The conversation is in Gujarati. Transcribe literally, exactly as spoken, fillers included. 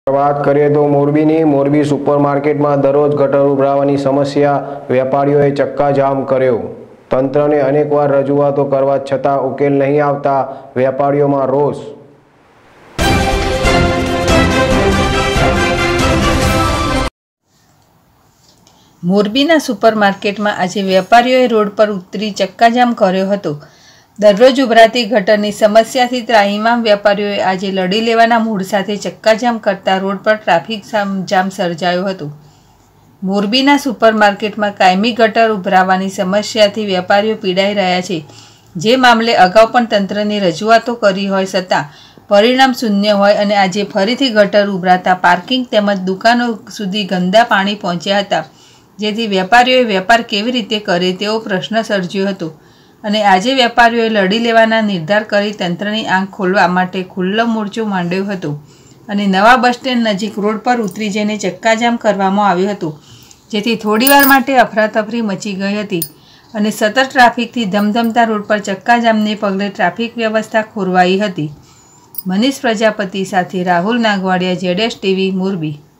વાત કરીએ તો મોરબીની મોરબી સુપરમાર્કેટમાં દરરોજ ગટર ઉભરાવાની સમસ્યા વેપારીઓએ ચક્કાજામ કર્યો। તંત્રને અનેકવાર રજૂઆતો કરવા છતાં ઉકેલ નહીં આવતા વેપારીઓમાં રોષ। મોરબીના સુપરમાર્કેટમાં આજે વેપારીઓએ રોડ પર ઉતરી ચક્કાજામ કર્યો હતો। દરરોજ ઉભરાતી ગટરની સમસ્યાથી ત્રાહિમામ વેપારીઓએ આજે લડી લેવાના મૂડ સાથે ચક્કાજામ કરતા રોડ પર ટ્રાફિક જામ સર્જાયો હતો। મોરબીના સુપરમાર્કેટમાં કાયમી ગટર ઉભરાવાની સમસ્યાથી વેપારીઓ પીડાઈ રહ્યા છે, જે મામલે અગાઉ પણ તંત્રની રજૂઆતો કરી હોય છતાં પરિણામ શૂન્ય હોય અને આજે ફરીથી ગટર ઉભરાતા પાર્કિંગ તેમજ દુકાનો સુધી ગંદા પાણી પહોંચ્યા હતા, જેથી વેપારીઓએ વેપાર કેવી રીતે કરે તેવો પ્રશ્ન સર્જ્યો હતો અને આજે વેપારીઓએ લડી લેવાના નિર્ધાર કરી તંત્રની આંખ ખોલવા માટે ખુલ્લો મોરચો માંડ્યો હતો અને નવા બસ સ્ટેન્ડ નજીક રોડ પર ઉતરી જઈને ચક્કાજામ કરવામાં આવ્યો હતો, જેથી થોડીવાર માટે અફરાતફરી મચી ગઈ હતી અને સતત ટ્રાફિકથી ધમધમતા રોડ પર ચક્કાજામને પગલે ટ્રાફિક વ્યવસ્થા ખોરવાઈ હતી। મનીષ પ્રજાપતિ સાથે Rahul Nagvadiya, Z S TV, Morbi.